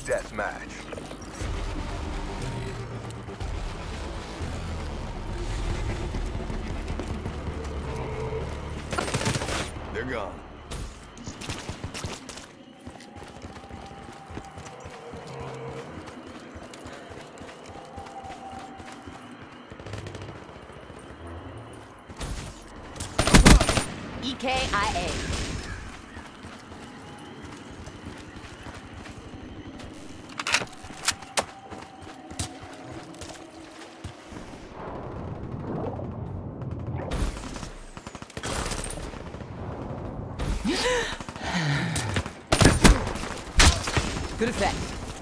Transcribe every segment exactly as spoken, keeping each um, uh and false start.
deathmatch. They're gone. E K I A. Good effect.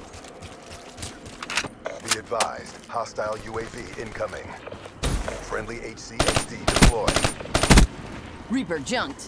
Be advised, hostile U A V incoming. Friendly H C X D deployed. Reaper junked.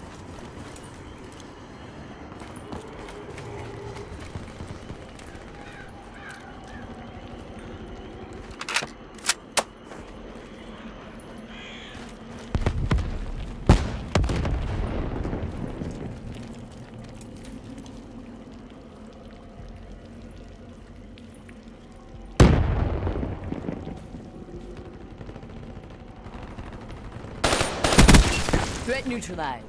Threat neutralized.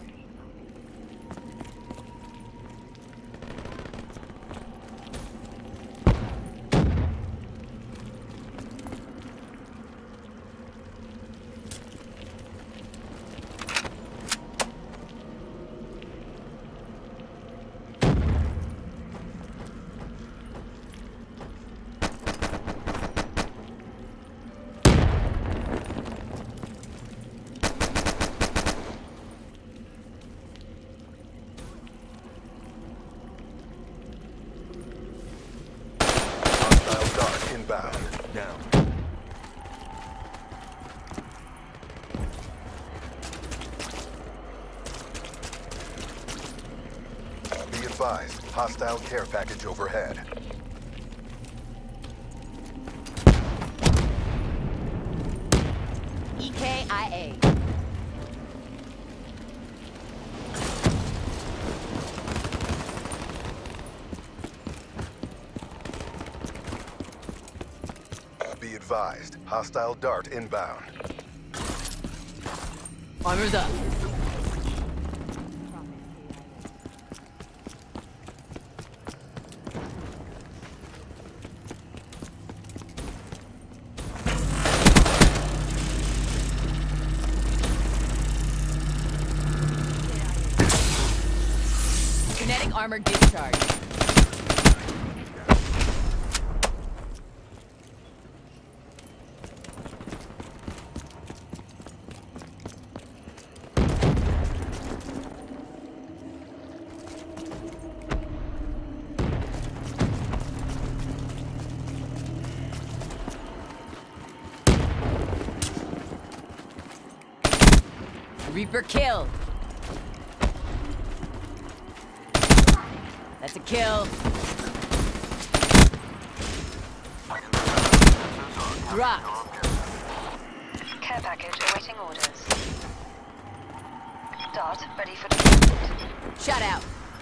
Inbound. Now. Be advised, hostile care package overhead. E K I A. Be advised, hostile dart inbound. Armor's up. Kinetic armor discharge. Reaper kill. That's a kill. Dropped. Care package awaiting orders. Dart ready for deployment. Shut out.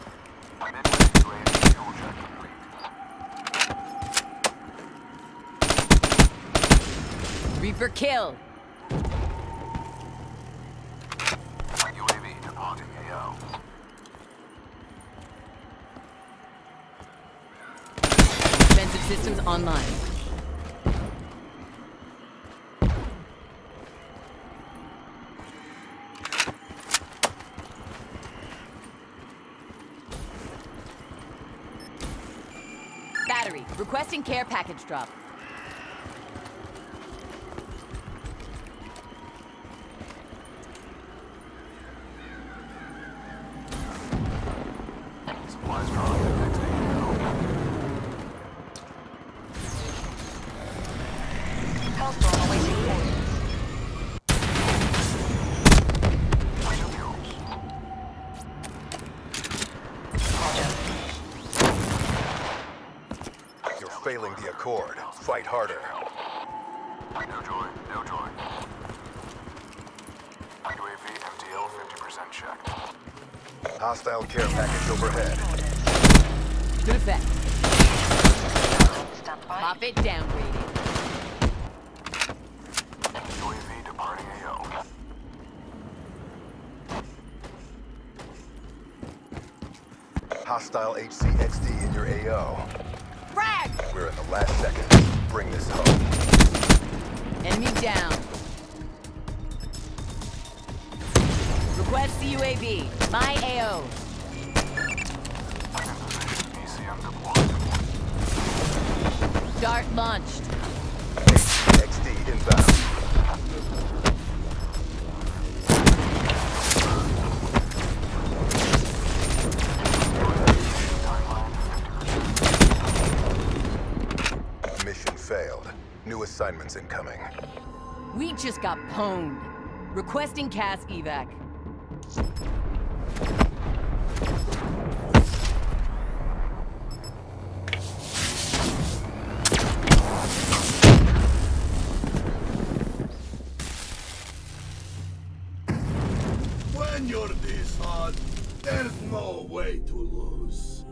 Reaper kill. U A V departing A O. Defensive systems online. Battery, requesting care package drop. Supplies drawn. Next A O. Hellstorm awaiting orders. You're failing the Accord. Fight harder. No joy, no joy. U A V M T L fifty percent checked. Hostile care package overhead. Good effect. Bye. Profit downgraded. U A V departing A O. Hostile H C X D in your A O. Frag! We're in the last seconds. Bring this home. Enemy down. Request C U A V. My A O. In position. E C M deployed. Dart launched. H C X D inbound. Mission failed. New assignments incoming. We just got pwned. Requesting C A S evac. When you're this hot, there's no way to lose.